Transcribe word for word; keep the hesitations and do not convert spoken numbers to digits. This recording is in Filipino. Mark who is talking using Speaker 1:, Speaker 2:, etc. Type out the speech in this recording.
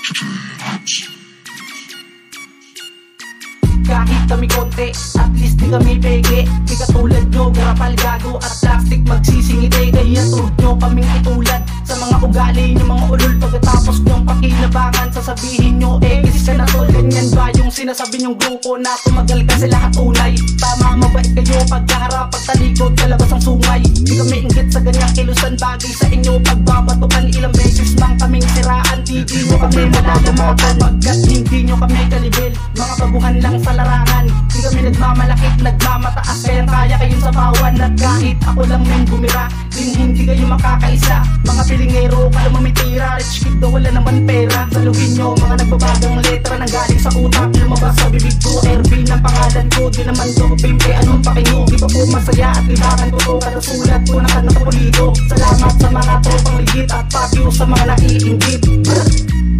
Speaker 1: Kahit kami konti, at least di kami peke. Di katulad nyo, garapal, gago at plastic magsisingiti. Kaya tuwag nyo kaming itulad sa mga ugali nyo mga ulol. Pagkatapos nyong pakinabangan, sasabihin nyo eh kisis ka na tol. Ganyan ba yung sinasabi nyong grupo na tumagal ka sila katunay? Tama, mabait kayo pagkaharap, pagtalikod kalabas ang sungay. Di kami inggit sa ganyang kilusan, bagay sa inyo pagbabatukan. Ilang beses mang kaming siraan, di di nyo kami malalamatan. Pagkat hindi nyo kami kalibil, mga baguhan lang sa larangan. Di kami nagmamalakit, nagmamataas, kaya kaya kayong sabawan. At kahit ako lang men bumira, din hindi kayo makakaisa. Mga pilingero, kala mamitira, rich kid daw wala naman pera. Saluhin nyo mga nagbabagang letra nang galing sa utak, lumabas sa bibig ko. R B ng pangalan ko, di naman to pimpe, anong pakinyo? Di ba po masaya at libangan ko to, kada sulat ko na kanang pulido. Salamat sa mga tropang ligit at papyo sa mga naiinggit.